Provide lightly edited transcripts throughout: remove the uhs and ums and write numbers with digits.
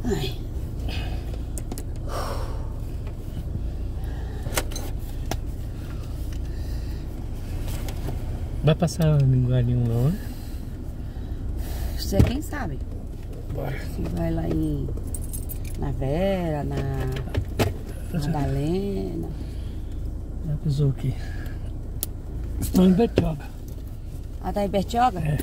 Ai. Vai passar em lugar nenhum não, né? Você quem sabe? Bora. Se vai lá na Vera, na Madalena. Já pisou aqui. Estou em Bertioga. Ah, tá em Bertioga? É.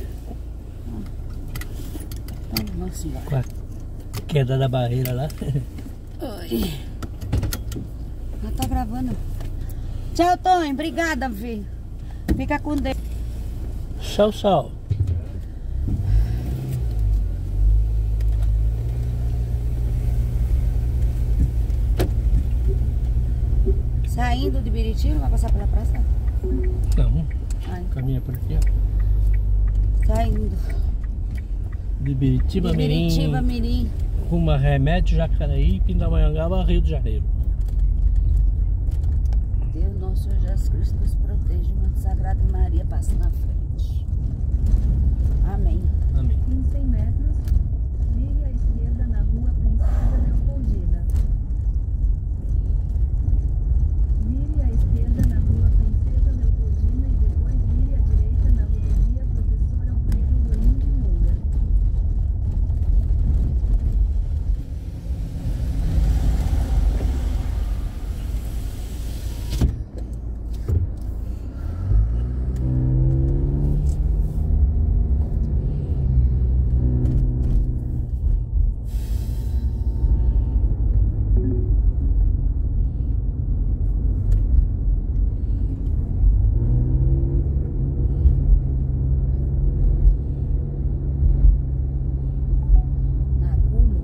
Então, nossa, vai. Com a queda da barreira lá. Ai. Ela tá gravando. Tchau, Tonho. Obrigada, filho. Fica com Deus. Tchau, tchau. Saindo de Biritiba, vai passar pela praça? Não, Ai. caminha por aqui, ó. Saindo. De Biritiba, De Biritiba, Mirim, Mirim. rumo a Remédio, Jacareí, Pindamonhangaba, Rio de Janeiro. Deus nosso Senhor Jesus Cristo nos proteja. Mãe Sagrada Maria passa na frente. Amém. Amém. Em 100 metros, vire à esquerda na rua Princesa Leopoldina. Vire à esquerda na rua Princesa Leopoldina e depois vire à direita na rodovia Professor Alfredo Gomes de Moura. Na Cumo.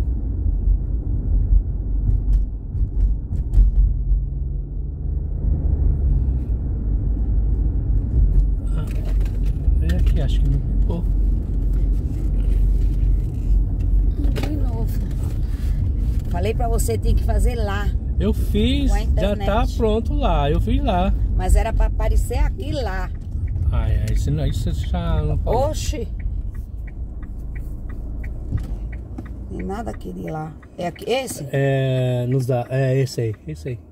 Vem aqui, acho que não ficou. De novo. Falei pra você, tem que fazer lá. Eu fiz, Com a já internet. tá pronto lá, eu fiz lá. Mas era pra aparecer aqui lá. Ai, isso já não pode. Oxi. Tem nada aqui de lá. É aqui, esse? É, nos dá, é esse aí, esse aí.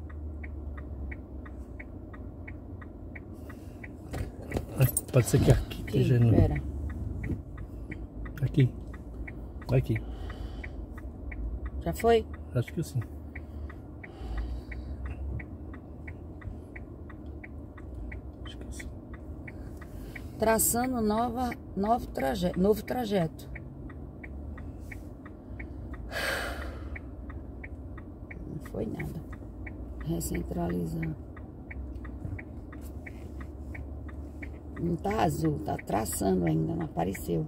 Ah, pode ser que aqui Aqui, esteja no... pera. Aqui. Aqui. Já foi? Acho que sim. Acho que sim. Traçando novo trajeto. Não foi nada. Recentralizar. Não tá azul, tá traçando ainda, não apareceu.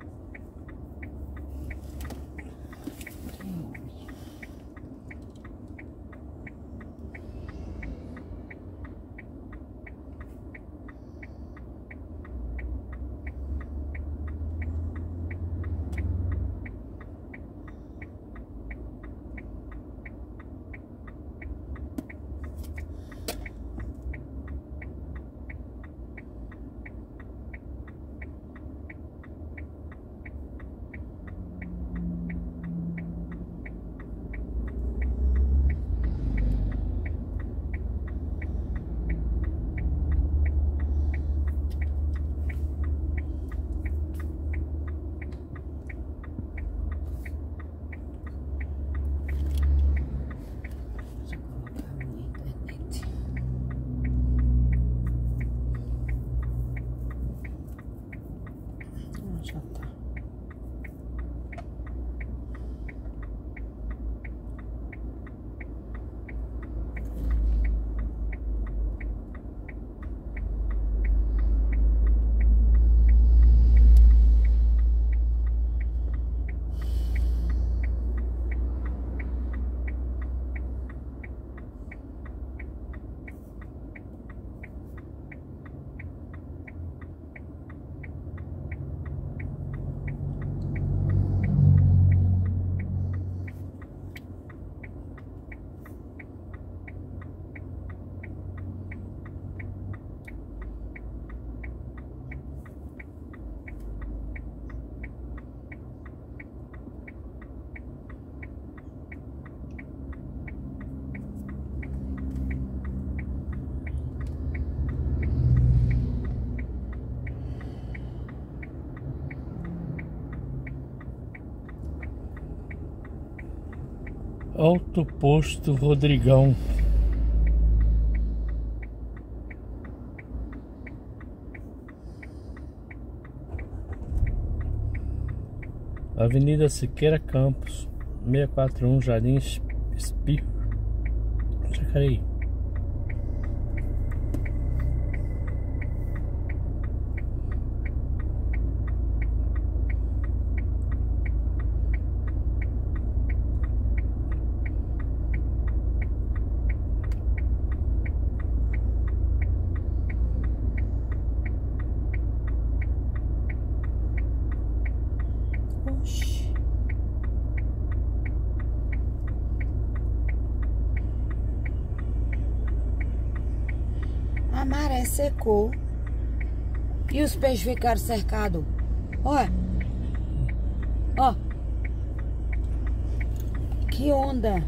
Alto Posto Rodrigão. Avenida Siqueira Campos, 641, Jardim Espírito, Jacareí. A maré secou e os peixes ficaram cercados. Olha. Ó. Que onda.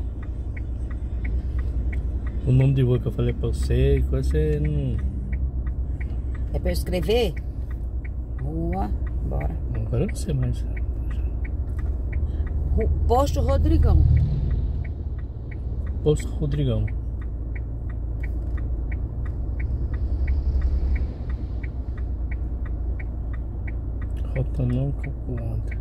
O nome de rua que eu falei pra você, que você não... É pra eu escrever? Rua, bora. Agora eu não sei mais. Posto Rodrigão. Posto Rodrigão. Rota não calculada.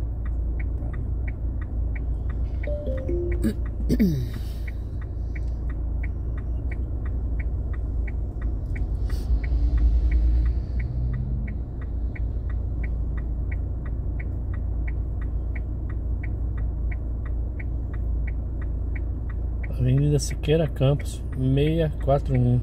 Avenida Siqueira Campos, 641.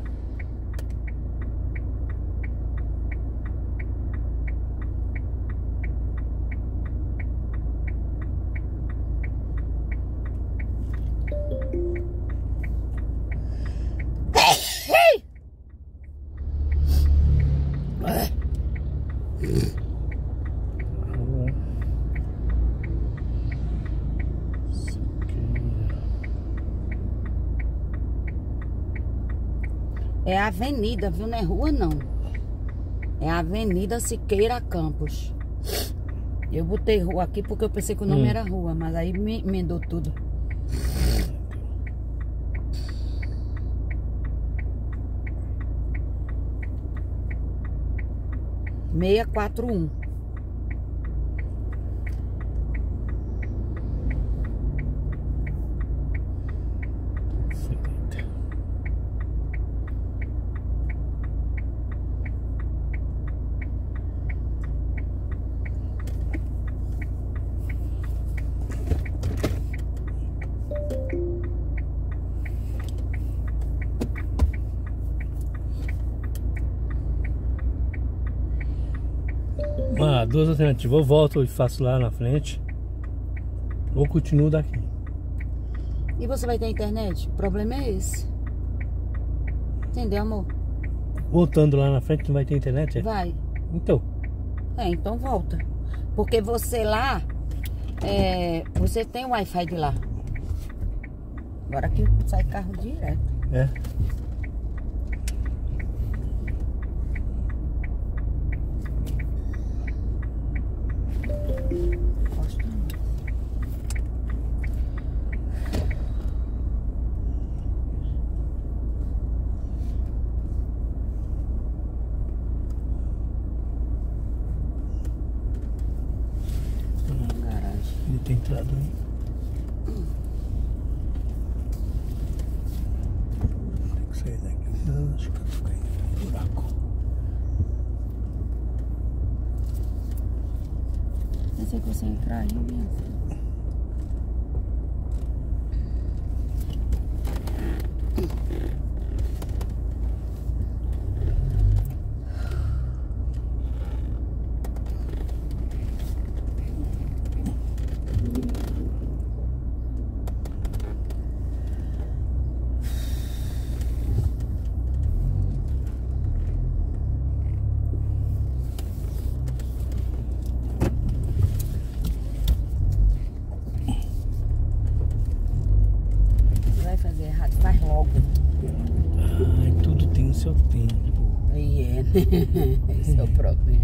É avenida, viu? Não é rua, não. É Avenida Siqueira Campos. Eu botei rua aqui porque eu pensei que o nome era rua, mas aí me emendou tudo. Meia 41. Duas alternativas, eu volto e faço lá na frente, ou continuo daqui. E você vai ter internet? O problema é esse. Entendeu, amor? Voltando lá na frente não vai ter internet? É? Vai. Então. Então volta. Porque você lá, você tem o Wi-Fi de lá. Agora que sai carro direto. É. Ele tem entrado aí. Tem que sair daqui. Não, acho que eu tô caindo no buraco. Pensei que você ia entrar aí mesmo. Faz logo. Ai, tudo tem o seu tempo. Aí é, né? Esse é o problema.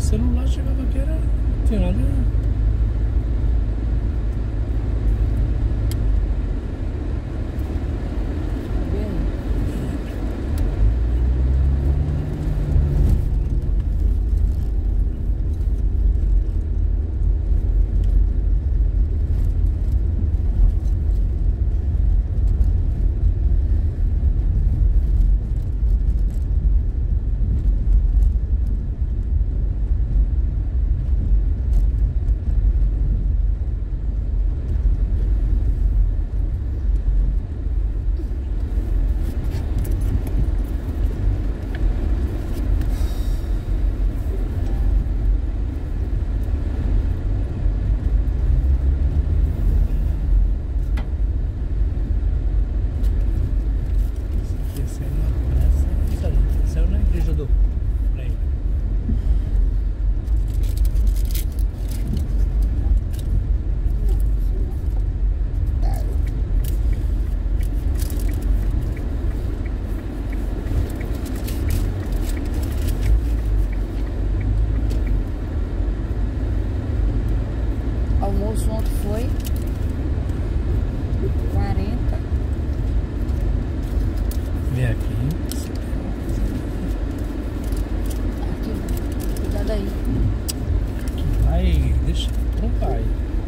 celular, chegava aqui, era... não tinha nada. Almoço ontem foi 40. Vem aqui. Aqui, cuidado aí. Vai, deixa. Não vai.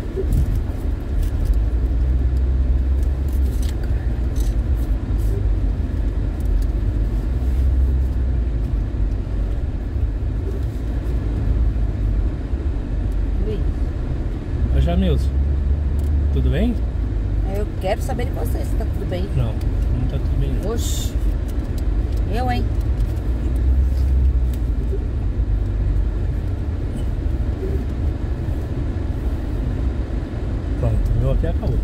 Jamilson, tudo bem? Eu quero saber de você se tá tudo bem. Não, não tá tudo bem não. Oxi. Eu, hein? Pronto, o meu aqui acabou.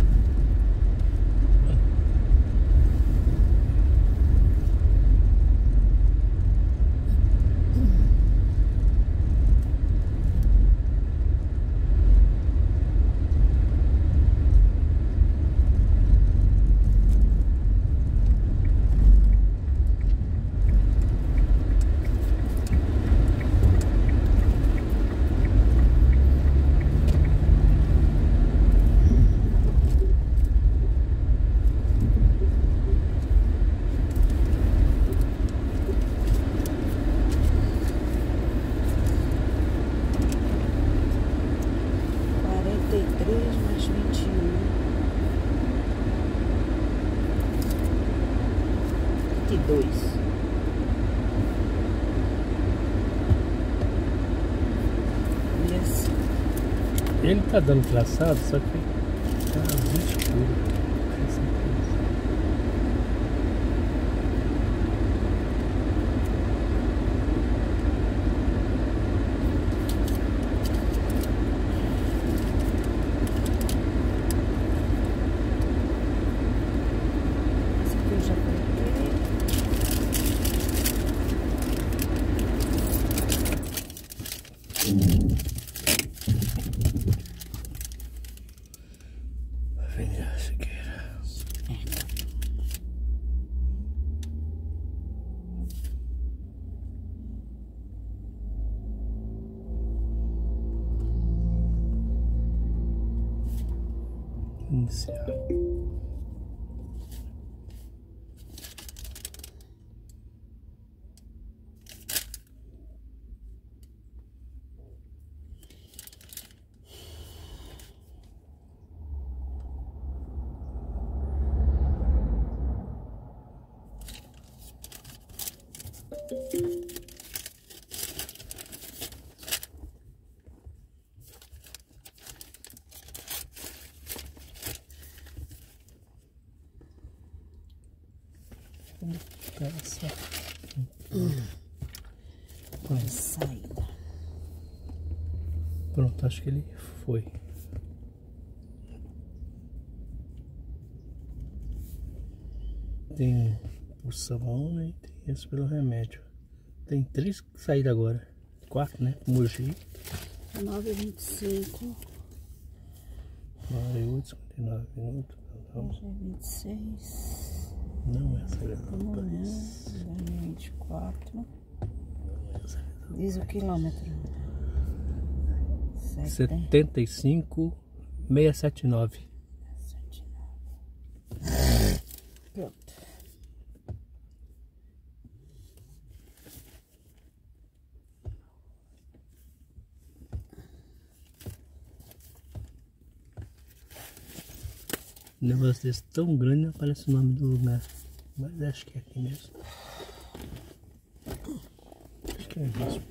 Mais 21. 22. Isso. Ele tá dando traçado, só que tá azul escuro. Avenida Siqueira. Iniciar. Saída. Pronto, acho que ele foi. Tem o sabão, né? E tem esse pelo remédio. Tem 3 saídas agora. 4, né? Mogi. 9h25. 9h08, 59 minutos. 9h26. Não é essa. Amanhã, 2024. Não é essa. Diz o quilômetro. 75,679. Pronto. Um negócio desse tão grande não aparece o nome do lugar. Mas acho que é aqui mesmo. Acho que é mesmo.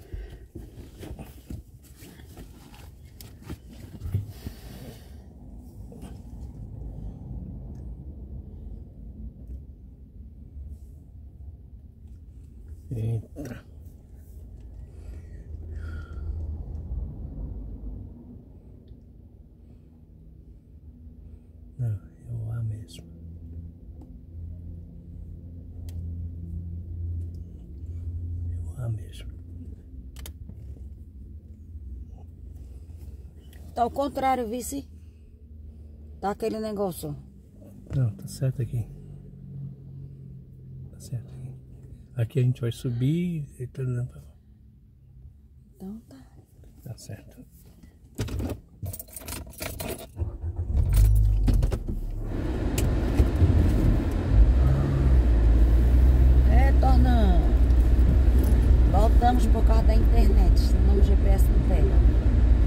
Eita. Não, é o A mesmo. É o A mesmo. Tá ao contrário, vice. Tá aquele negócio. Não, tá certo aqui. Tá certo aqui. Aqui a gente vai subir e tá dando pra... Então tá. Tá certo. Retornando. Voltamos por causa da internet, senão o GPS não pega.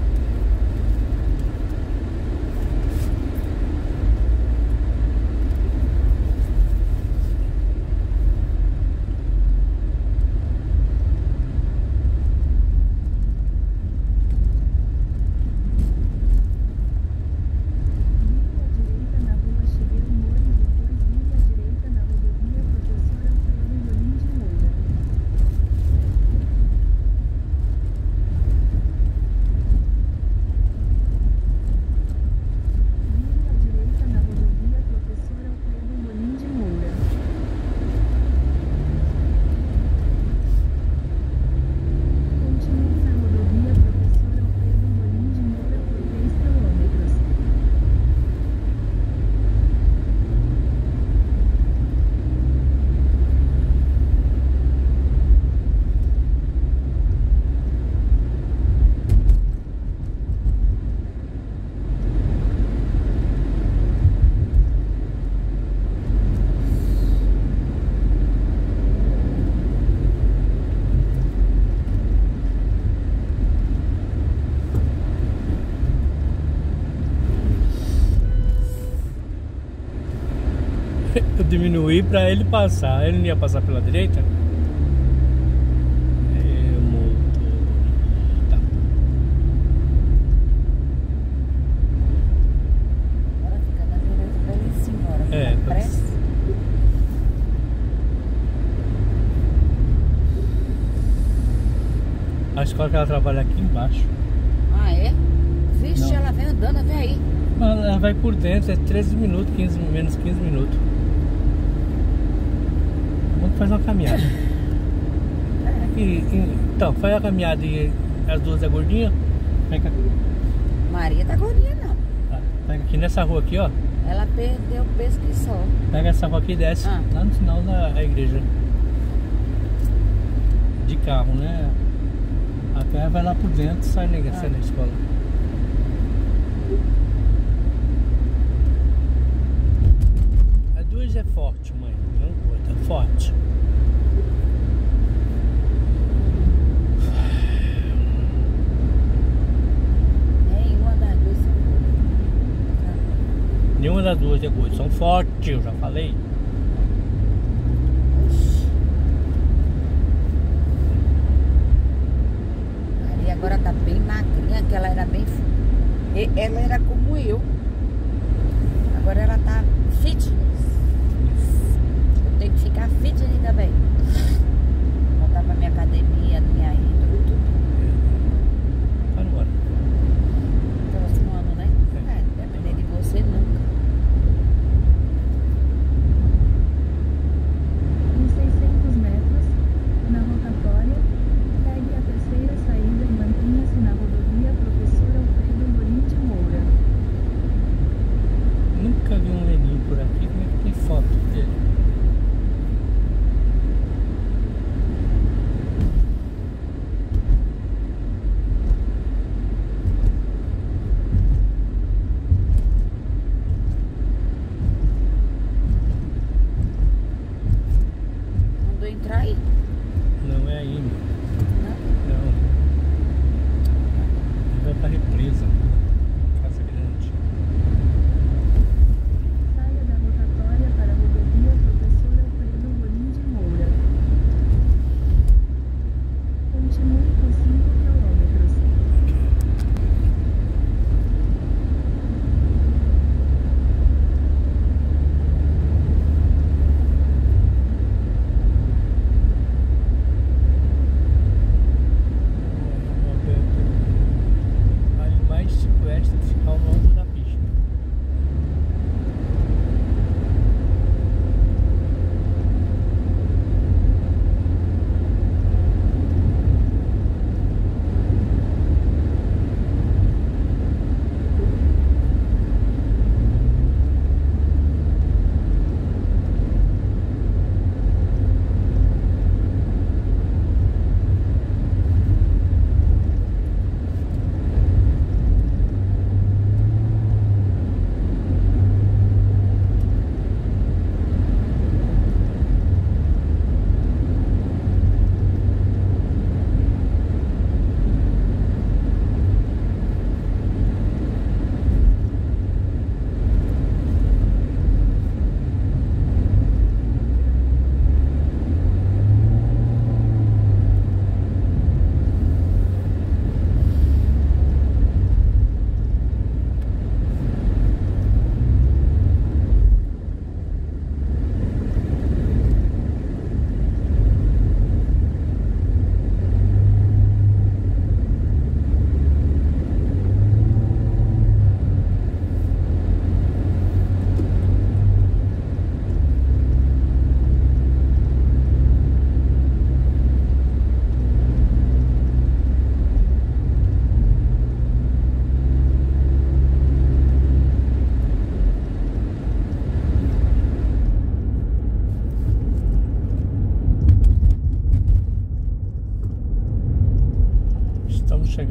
Eu diminuí pra ele passar. Ele não ia passar pela direita? É, motorista. Agora fica na direita pra ele se embora. É, Tá pressa. A escola que ela trabalha aqui embaixo. Ah, é? Vixe, Não. ela vem andando, vem aí. Mas ela vai por dentro, é 13 minutos, menos 15 minutos. Vamos fazer uma caminhada. Então, faz a caminhada e as duas é gordinha. Pega, Maria tá gordinha, não. pega aqui nessa rua aqui, ó. Ela perdeu o peso que só. Pega essa rua aqui e desce lá no final da igreja. De carro, né? A pé vai lá por dentro e sai na escola. A 2 é forte, mãe. Não curta, é forte. Nenhuma das duas são boas. Nenhuma das duas é gorda, são fortes, eu já falei. Maria agora tá bem magrinha, que ela era bem... Ela era como eu. Agora ela tá fitness. Eu tenho que ficar fitness também. Voltar pra minha academia, minha índole, tudo. Vai embora. Próximo ano, né? É, depender de você nunca. Em 600 metros, na rotatória, pegue a terceira saída e mantenha-se na rodovia Professor Alfredo Amorim de Moura. Nunca vi um leninho por aqui, como é que tem foto dele?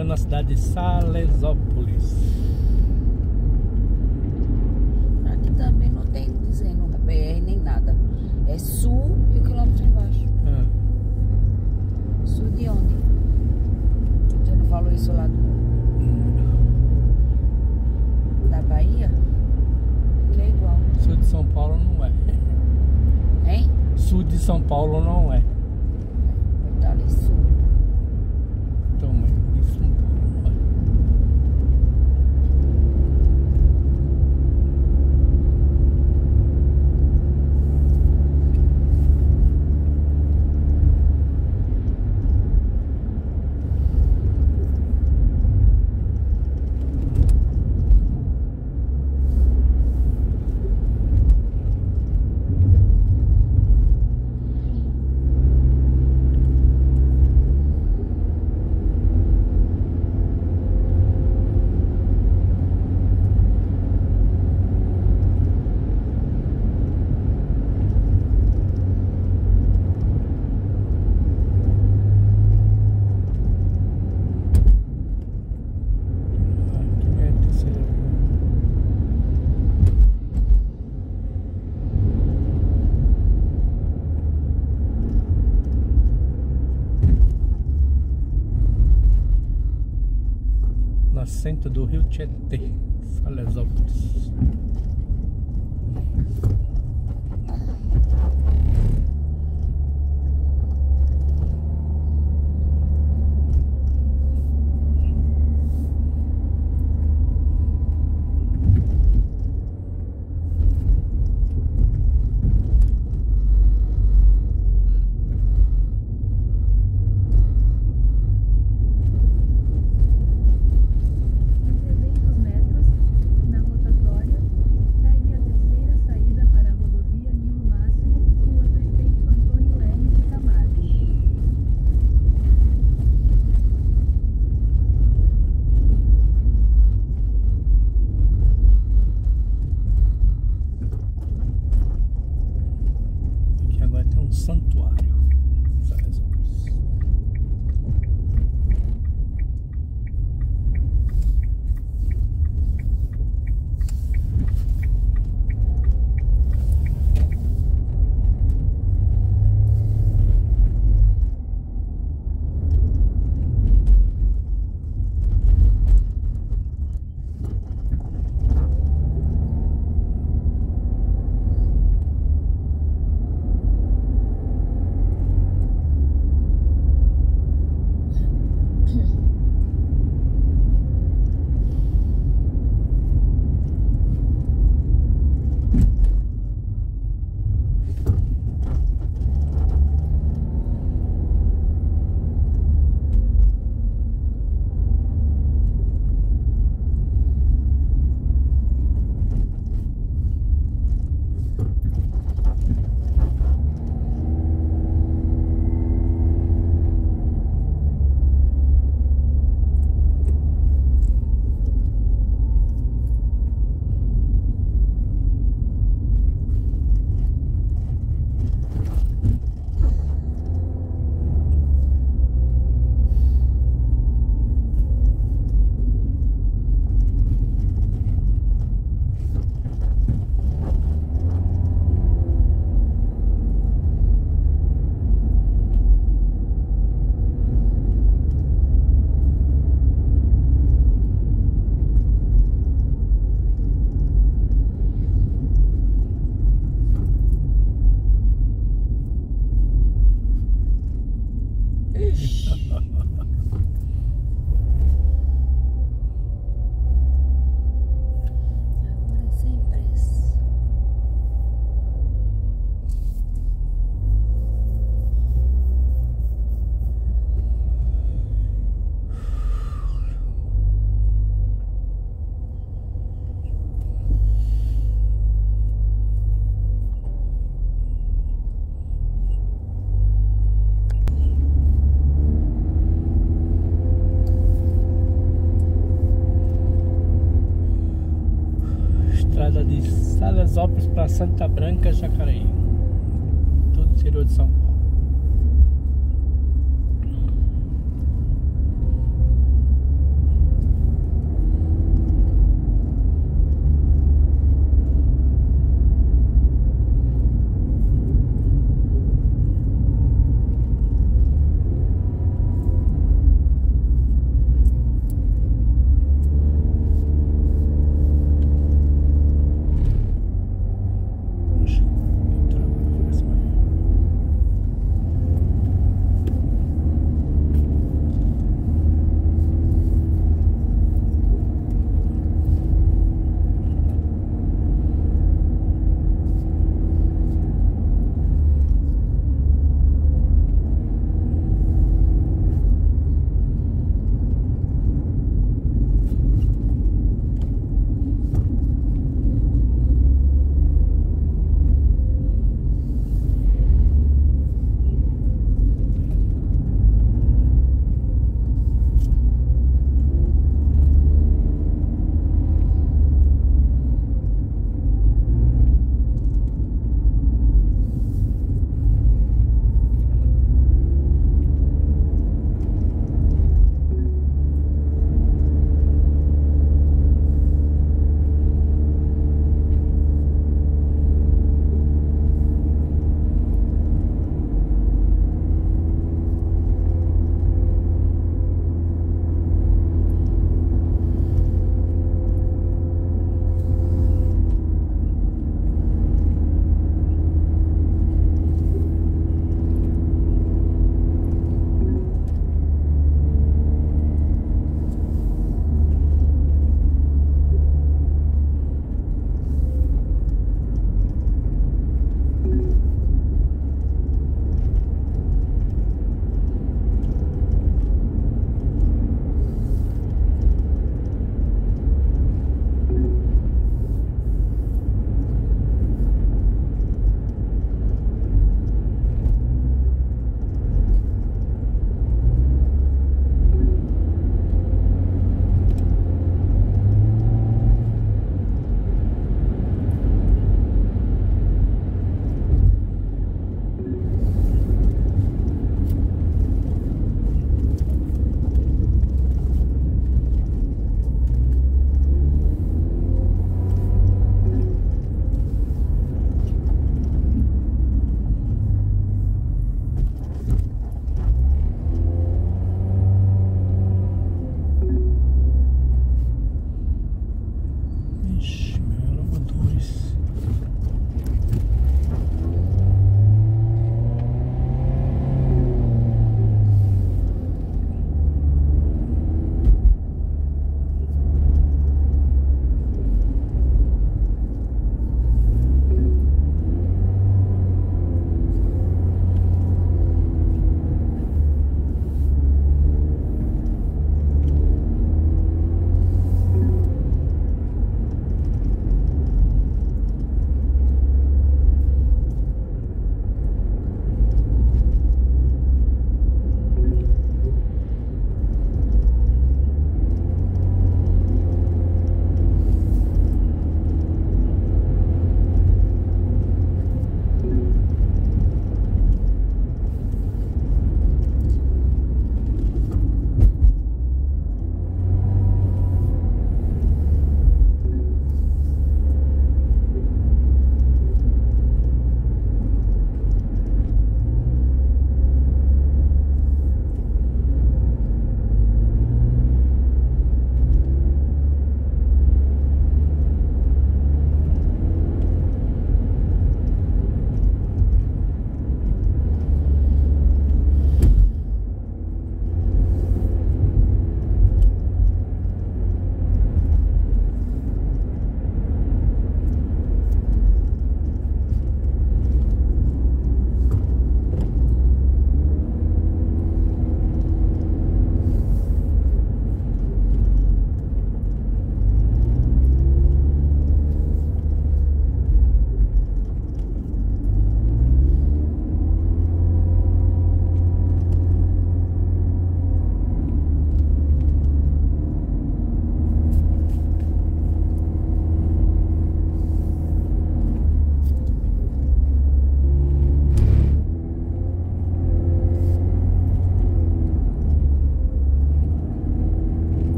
chegando na cidade de Salesópolis. Aqui também não tem dizendo BR nem nada. É sul e o quilômetro embaixo. Sul de onde? Você não falou isso lá da Bahia? Que é igual. Sul de São Paulo não é. Hein? Sul de São Paulo não é. Tá ali sul. Então, mas de São Paulo não é. Nascente do Rio Tietê, Salesópolis. Santuário, Salesópolis. Estrada de Salesópolis para Santa Branca, Jacareí, todo o interior de São Paulo.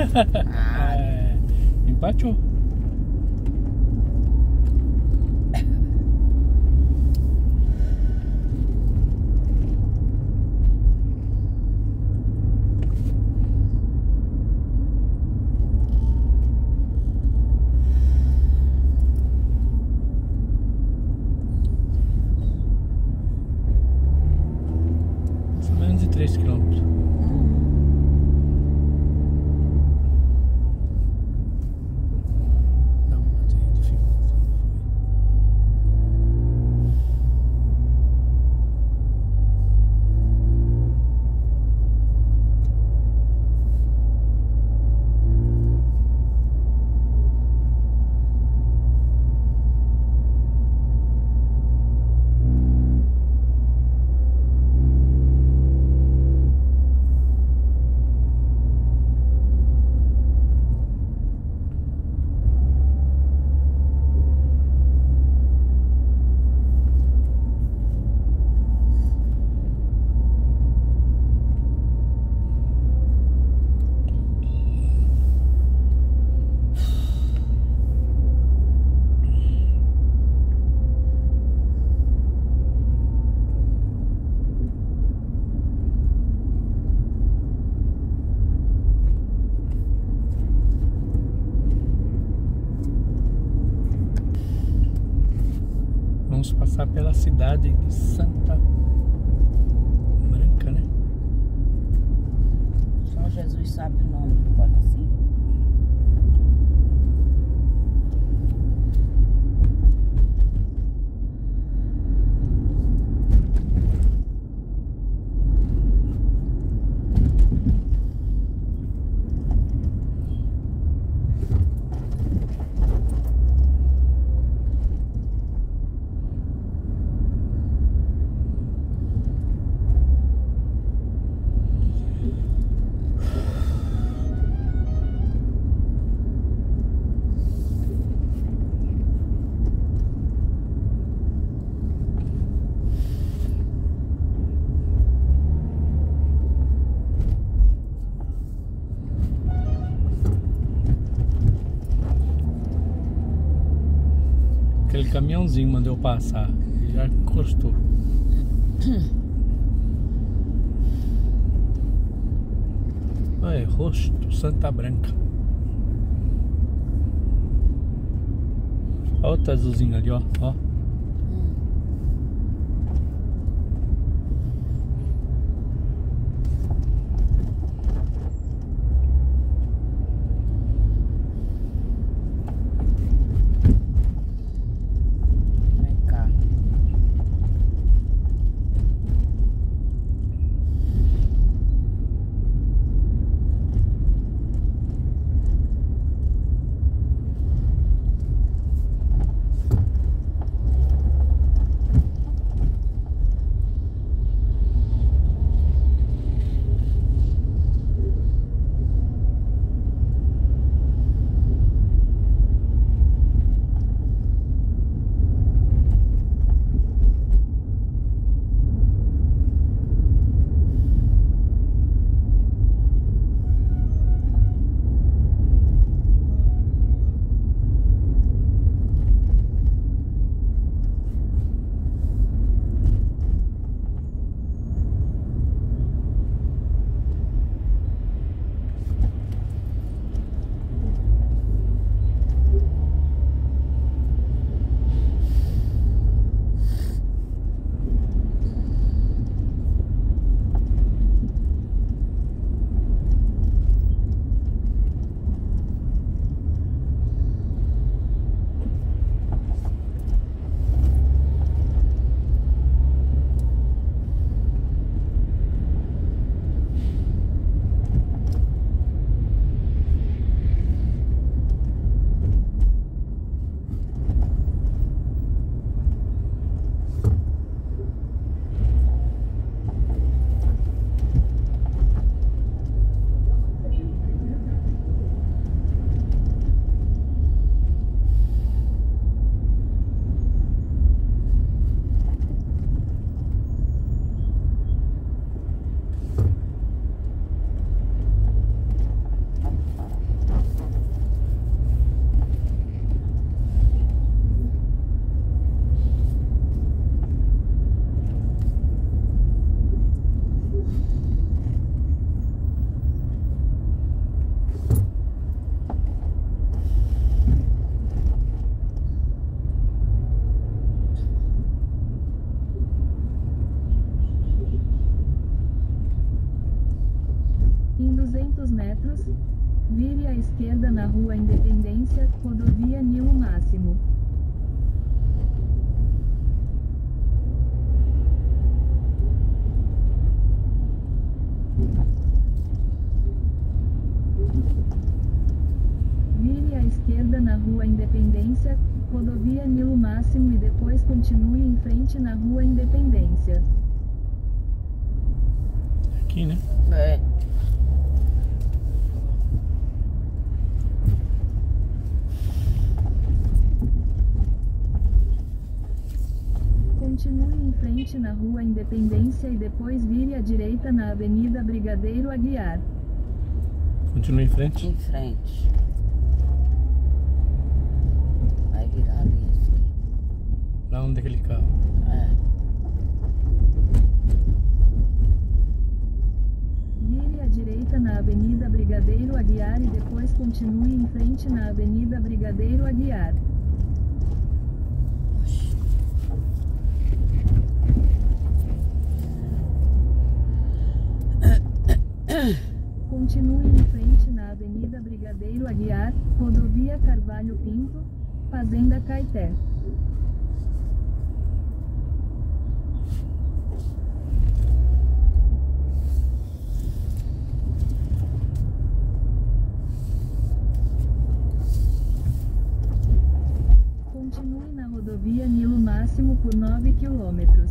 Empatou. Menos de 3 quilômetros. Dá uma bateria do filme. Vamos passar pela cidade de Santa Branca, né? Só Jesus sabe o nome, bota assim. Aquele caminhãozinho mandou eu passar, ele já encostou. Olha, rosto Santa Branca. Olha outro azulzinho ali, ó. Vem cá. esquerda na Rua Independência, rodovia Nilo Máximo. Vire à esquerda na Rua Independência, rodovia Nilo Máximo e depois continue em frente na Rua Independência. Aqui, né? É. Continue em frente na Rua Independência e depois vire à direita na Avenida Brigadeiro Aguiar. Continua em frente. Em frente. Vai virar ali. Lá onde é aquele carro. É. Vire à direita na Avenida Brigadeiro Aguiar e depois continue em frente na Avenida Brigadeiro Aguiar. Continue em frente na Avenida Brigadeiro Aguiar, rodovia Carvalho Pinto, Fazenda Caeté. Continue na rodovia Nilo Máximo por 9 quilômetros.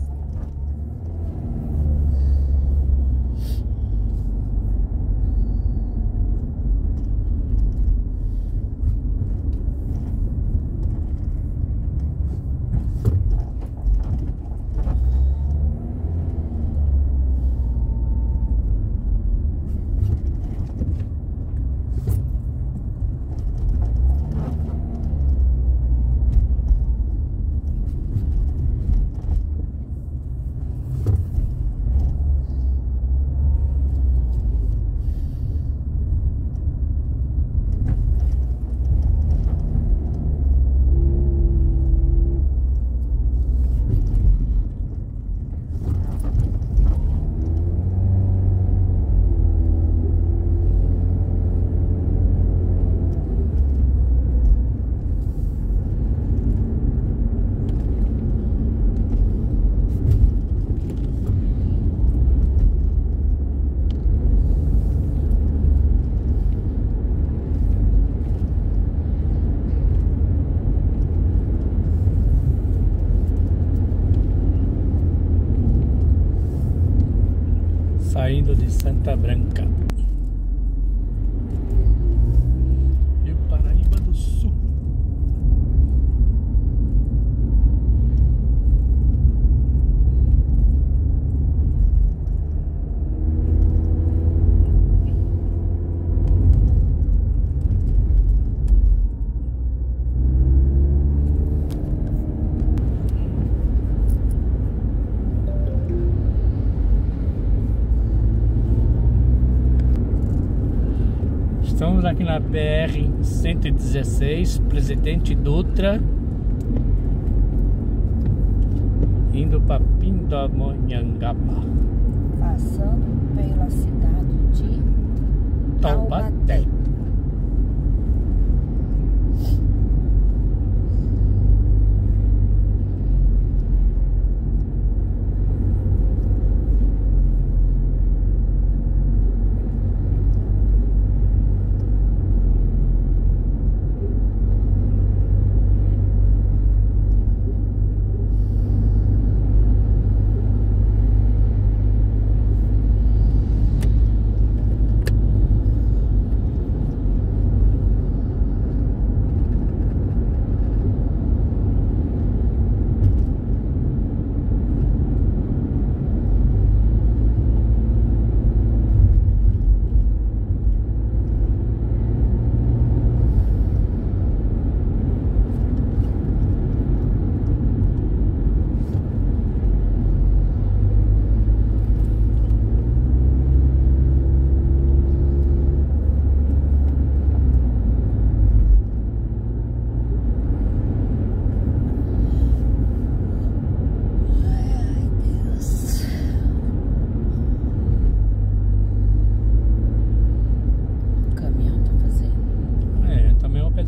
Saindo de Santa Branca. Rio Paraíba do Sul. Estamos aqui na BR-116, Presidente Dutra, indo para Pindamonhangaba, Passando pela cidade de Taubaté.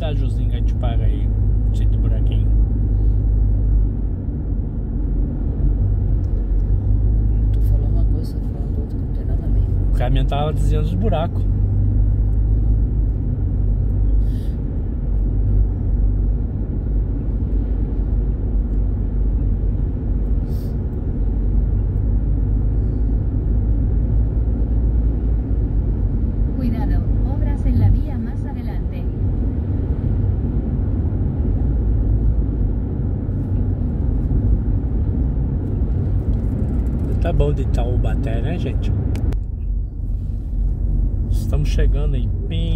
pedágiozinho que a gente paga aí, cheio de buraquinho. Tu falou uma coisa, tu falou outra, não tem nada a ver. O caminhão tava desviando os buracos. Cuidado, obras en la vía más adelante. Tá bom de Taubaté, né, gente? Estamos chegando em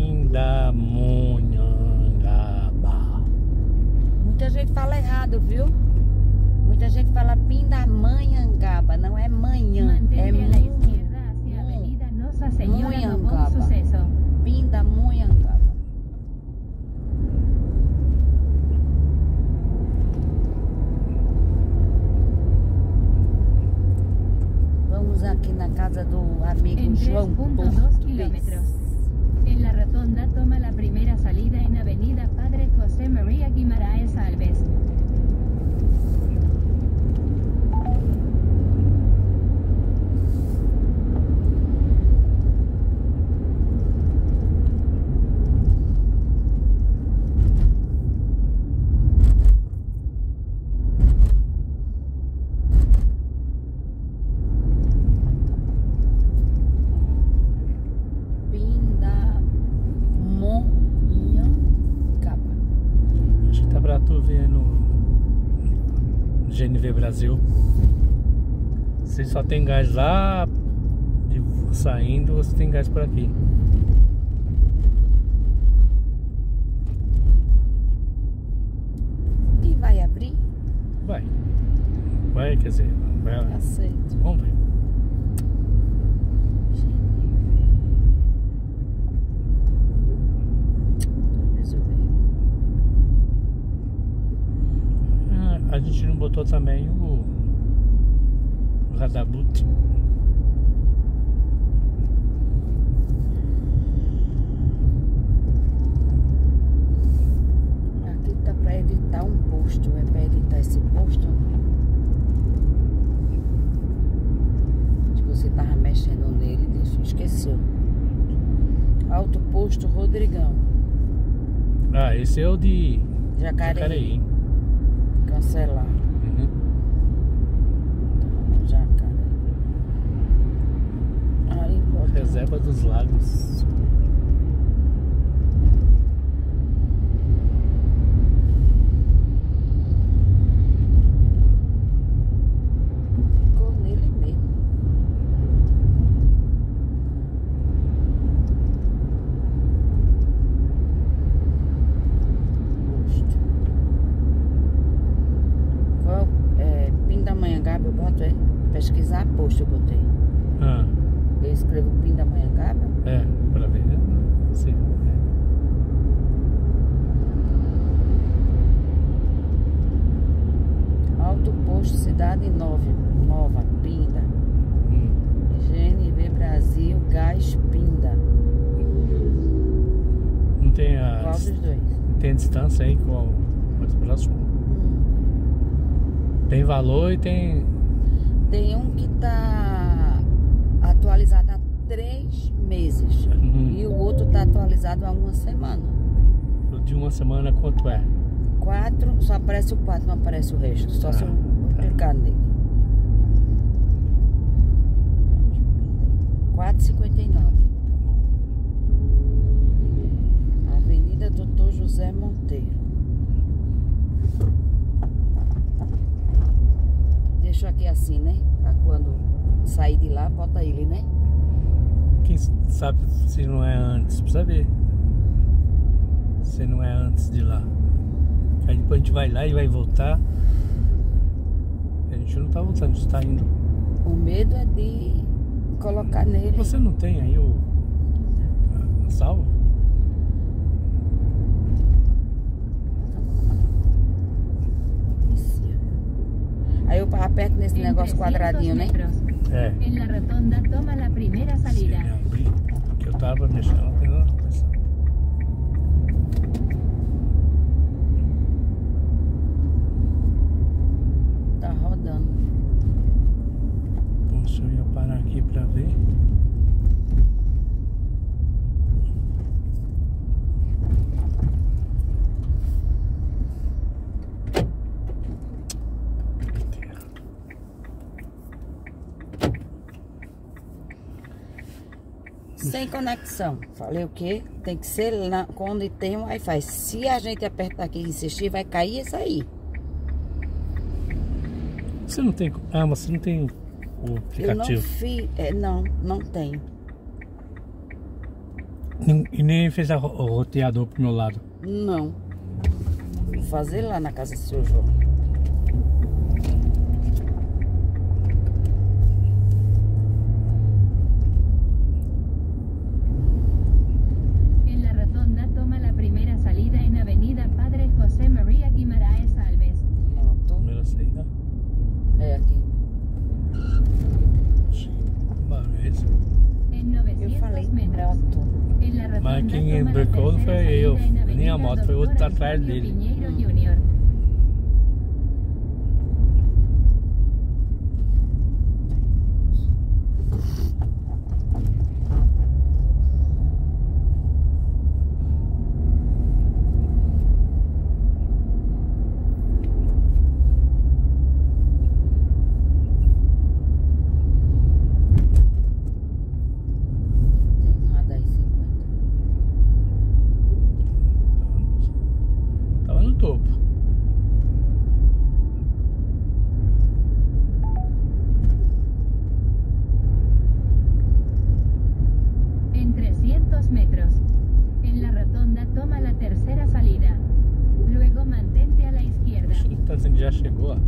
Pindamonhangaba. Muita gente fala errado, viu? Muita gente fala Pindamonhangaba, não é manhã, é Mantente a la izquierda hacia Avenida Nossa Senhora do Bom Monhangaba. Suceso. Pindamonhangaba. Vamos aqui na casa do amigo En João 3.2 Português. kilómetros. En la rotonda toma la primera salida en Avenida Padre José María Guimaraes Alves. Pindamonhangaba. Acho que tá pra tu ver no GNV Brasil. Se só tem gás lá saindo, você tem gás por aqui. E vai abrir? Vai. Vai, quer dizer, vai. Aceito. Vamos ver. A gente não botou também o Radabut. Aqui tá pra editar um posto. É pra editar esse posto? Se você tava mexendo nele, deixa, esqueceu. Alto Posto Rodrigão. Ah, esse é o de Jacareí. Cancelar. Uhum. Jacareí. Aí, bota. Reserva dos Lagos. Ficou nele mesmo. Posto. Qual? Pindamonhangaba eu boto, é? Pesquisar posto eu botei. Ah, Eu escrevo Pindamonhangaba. é, pra ver. Sim. Alto Posto Cidade Nova, Pinda. GNV Brasil, Gás Pinda. Não tem Qual a, dos dois? tem a distância aí, qual mais próximo? Tem valor e tem. Tem um que tá atualizado há 3 meses. Uhum. E o outro tá atualizado há 1 semana. De uma semana quanto é? 4, só aparece o 4, não aparece o resto. Só se eu clicar nele. 4,59. Avenida Doutor José Monteiro. Deixo aqui assim, né? Pra quando sair de lá, bota ele, né? Quem sabe se não é antes, precisa ver. Se não é antes de lá. Aí depois a gente vai lá e vai voltar. A gente não tá voltando, a gente tá indo. O medo é de colocar nele. Você não tem aí o salvo? Aí eu aperto nesse negócio quadradinho, né? É. En la rotonda toma la primera Se salida. ele abrir, porque eu tava mexendo, não tem nada. sem conexão. Falei o quê? Tem que ser lá quando tem um Wi-Fi. Se a gente apertar aqui e insistir, vai cair isso aí. Você não tem... Ah, mas você não tem o Eu não aplicativo. fiz... não tenho. E nem fez o roteador pro meu lado. Não. Vou fazer lá na casa do seu João. En la rotonda toma la primera salida en Avenida Padre José María Guimaraes Alves. Pronto. Primeira saída. É aqui. Beleza. En 900 metros. En la rotonda Mas quem toma la embarcou não tercera foi eu, salida en nem a Avenida moto, foi o outro Dr. atrás Antonio dele. Pinheiro Jr. Tem nada aí, 50. Tava no topo. En 300 metros. En la rotonda toma la tercera salida. Luego mantente a la izquierda. Tá dizendo que já chegou, ó.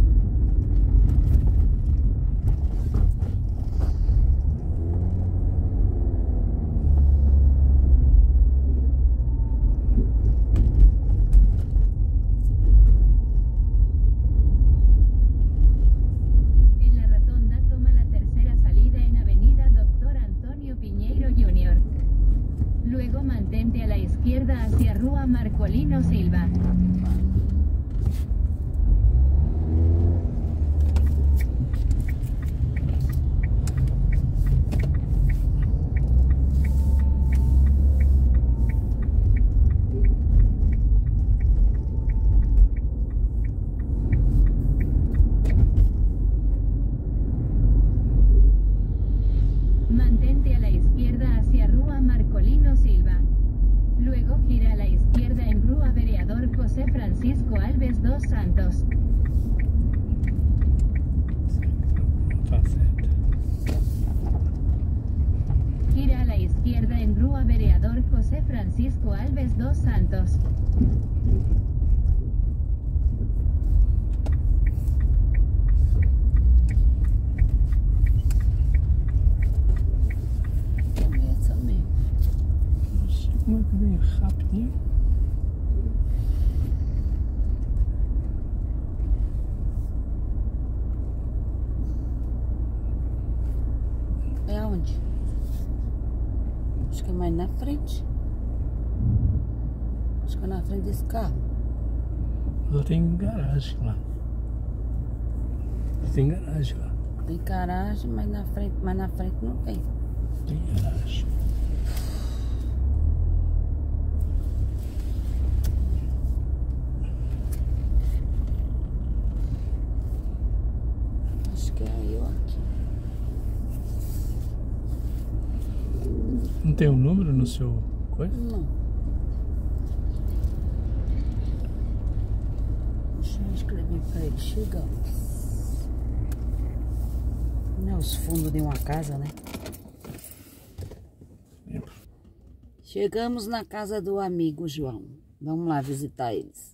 En la rotonda toma la tercera salida en Avenida Dr. Antonio Pinheiro Jr. Luego mantente a la izquierda hacia Rua Marcolino Silva. Mantente a la izquierda hacia Rua Marcolino Silva. Luego gira a la izquierda en Rua Vereador José Francisco Alves dos Santos. Tá certo. Gira a la izquierda en Rua Vereador José Francisco Alves dos Santos. Começa mesmo. Não sei como é que veio rapidinho. É aonde? Acho que é mais na frente. Acho que é na frente desse carro. Lá tem garagem lá. Tem garagem lá. Tem garagem, mas na frente não tem. Tem garagem. Acho que é aí ou aqui. Não tem um número no seu coisa? Não. Deixa eu escrever pra ele. Chegamos. Não é os fundos de uma casa, né? Chegamos na casa do amigo João. Vamos lá visitar eles.